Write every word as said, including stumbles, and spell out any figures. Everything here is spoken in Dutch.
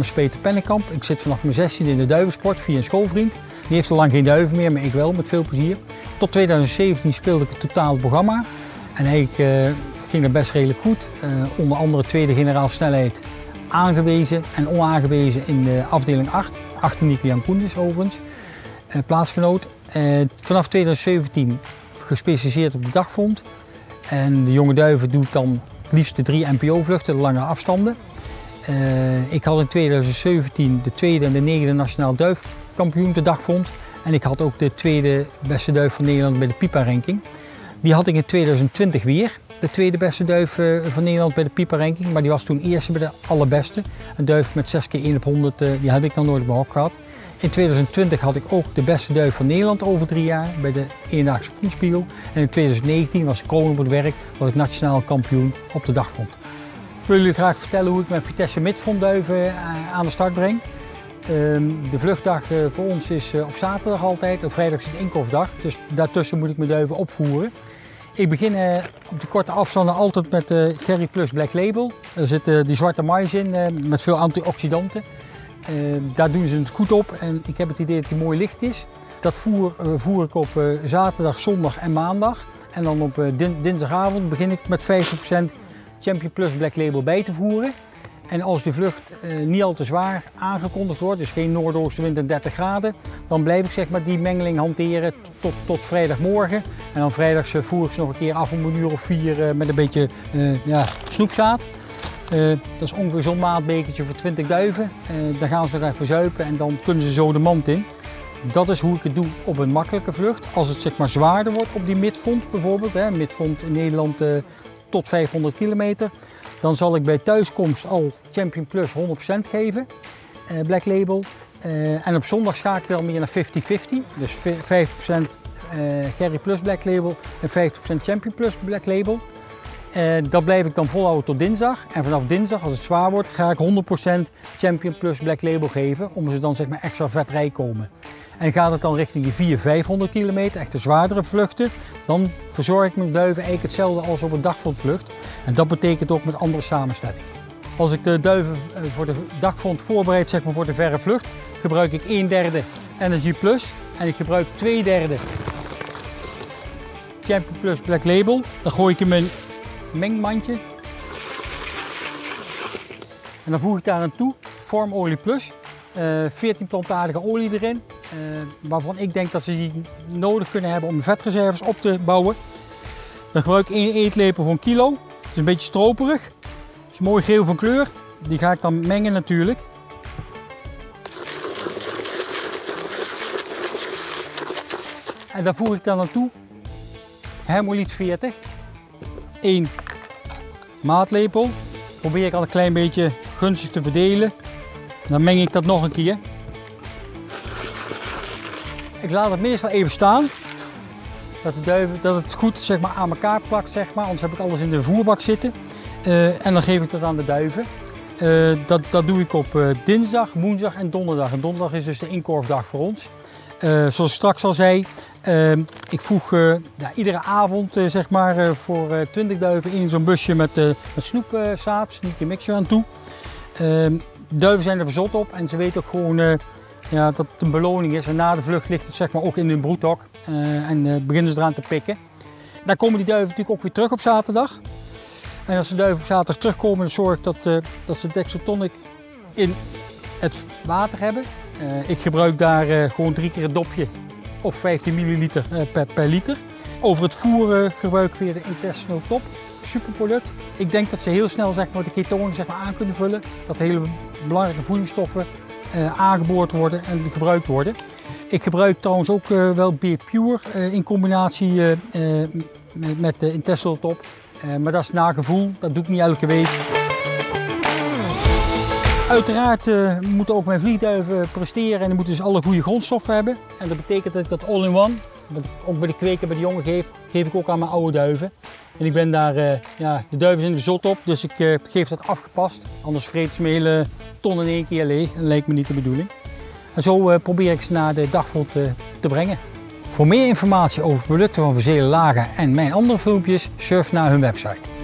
is Peter Pennekamp. Ik zit vanaf mijn zestiende in de duivensport via een schoolvriend. Die heeft al lang geen duiven meer, maar ik wel, met veel plezier. Tot tweeduizend zeventien speelde ik het totale programma. En eigenlijk uh, ging dat best redelijk goed. Uh, onder andere tweede generaal snelheid aangewezen en onaangewezen in de afdeling acht. achter Nico Jan Koenders overigens, uh, plaatsgenoot. Uh, vanaf tweeduizend zeventien gespecialiseerd op de dagvond. En de jonge duiven doet dan het liefst de drie N P O-vluchten, de lange afstanden. Uh, ik had in tweeduizend zeventien de tweede en de negende nationaal duifkampioen de dagvond. En ik had ook de tweede beste duif van Nederland bij de Pipa-ranking. Die had ik in tweeduizend twintig weer, de tweede beste duif uh, van Nederland bij de Pipa-ranking. Maar die was toen eerste bij de allerbeste. Een duif met zes keer één op honderd, uh, die heb ik nog nooit op mijn hok gehad. In tweeduizend twintig had ik ook de beste duif van Nederland over drie jaar bij de eendaagse vondspiegel. En in tweeduizend negentien was ik kroon op het werk, was ik nationaal kampioen op de dagvond. Ik wil jullie graag vertellen hoe ik mijn Vitesse midvondduiven aan de start breng. De vluchtdag voor ons is op zaterdag altijd, op vrijdag is het inkoopdag, dus daartussen moet ik mijn duiven opvoeren. Ik begin op de korte afstanden altijd met de Gerry Plus Black Label. Er zit die zwarte mais in met veel antioxidanten. Daar doen ze het goed op en ik heb het idee dat die mooi licht is. Dat voer, voer ik op zaterdag, zondag en maandag. En dan op dinsdagavond begin ik met vijftig procent Champion Plus Black Label bij te voeren. En als de vlucht uh, niet al te zwaar aangekondigd wordt, dus geen noordoostenwind en dertig graden, dan blijf ik zeg maar, die mengeling hanteren tot, tot vrijdagmorgen. En dan vrijdags uh, voer ik ze nog een keer af om een uur of vier uh, met een beetje uh, ja, snoepzaad. Uh, dat is ongeveer zo'n maatbekertje voor twintig duiven. Uh, dan gaan ze nog even zuipen en dan kunnen ze zo de mand in. Dat is hoe ik het doe op een makkelijke vlucht. Als het zeg maar, zwaarder wordt op die midvond bijvoorbeeld, hè, midvond in Nederland uh, tot vijfhonderd kilometer. Dan zal ik bij thuiskomst al Champion Plus honderd procent geven, uh, Black Label. Uh, en op zondag ga ik wel meer naar vijftig vijftig. Dus vijftig procent uh, Gerry Plus Black Label en vijftig procent Champion Plus Black Label. Uh, dat blijf ik dan volhouden tot dinsdag. En vanaf dinsdag, als het zwaar wordt, ga ik honderd procent Champion Plus Black Label geven. Om ze dan zeg maar, extra vetrij komen. En gaat het dan richting die vierhonderd, vijfhonderd kilometer, echt de zwaardere vluchten, dan verzorg ik mijn duiven eigenlijk hetzelfde als op een dagvondvlucht. En dat betekent ook met andere samenstelling. Als ik de duiven voor de dagvond voorbereid zeg maar, voor de verre vlucht, gebruik ik een derde Energy Plus en ik gebruik twee derde Champion Plus Black Label. Dan gooi ik in mijn mengmandje. En dan voeg ik daar aan toe Formolie Plus. Uh, veertien plantaardige olie erin, uh, waarvan ik denk dat ze die nodig kunnen hebben om de vetreserves op te bouwen. Dan gebruik ik één eetlepel voor een kilo. Het is een beetje stroperig. Het is mooi geel van kleur. Die ga ik dan mengen natuurlijk. En daar voeg ik dan aan toe Hermoliet veertig. één maatlepel. Probeer ik al een klein beetje gunstig te verdelen. Dan meng ik dat nog een keer. Ik laat het meestal even staan. Dat, de duiven, dat het goed zeg maar, aan elkaar plakt, zeg maar. Anders heb ik alles in de voerbak zitten. Uh, en dan geef ik dat aan de duiven. Uh, dat, dat doe ik op uh, dinsdag, woensdag en donderdag. En donderdag is dus de inkorfdag voor ons. Uh, zoals ik straks al zei, uh, ik voeg uh, ja, iedere avond uh, zeg maar, uh, voor uh, twintig duiven in zo'n busje met, uh, met snoepzaad, uh, sneaky mixer aan toe. Uh, De duiven zijn er verzot op en ze weten ook gewoon uh, ja, dat het een beloning is. En na de vlucht ligt het zeg maar, ook in hun broedhok uh, en uh, beginnen ze eraan te pikken. Dan komen die duiven natuurlijk ook weer terug op zaterdag. En als de duiven op zaterdag terugkomen, dan zorg ik dat, uh, dat ze Dexotonic in het water hebben. Uh, ik gebruik daar uh, gewoon drie keer een dopje of vijftien milliliter uh, per, per liter. Over het voer uh, gebruik ik weer de Intestinal Top. Superproduct. Ik denk dat ze heel snel zeg maar, de ketonen zeg maar, aan kunnen vullen. Dat hele belangrijke voedingsstoffen uh, aangeboord worden en gebruikt worden. Ik gebruik trouwens ook uh, wel Beer Pure uh, in combinatie uh, uh, met, met de Intestinal Top. Uh, maar dat is naar gevoel, dat doe ik niet elke week. Uiteraard uh, moeten ook mijn vliegduiven presteren en die moeten dus alle goede grondstoffen hebben. En dat betekent dat ik dat all-in-one, wat ik ook bij de kweken bij de jongen geef, geef ik ook aan mijn oude duiven. En ik ben daar, uh, ja, de duiven zijn er zot op, dus ik uh, geef dat afgepast. Anders vreet ze mijn hele ton in één keer leeg en dat lijkt me niet de bedoeling. En zo uh, probeer ik ze naar de dagvond uh, te brengen. Voor meer informatie over producten van Verzelen Laga en mijn andere filmpjes, surf naar hun website.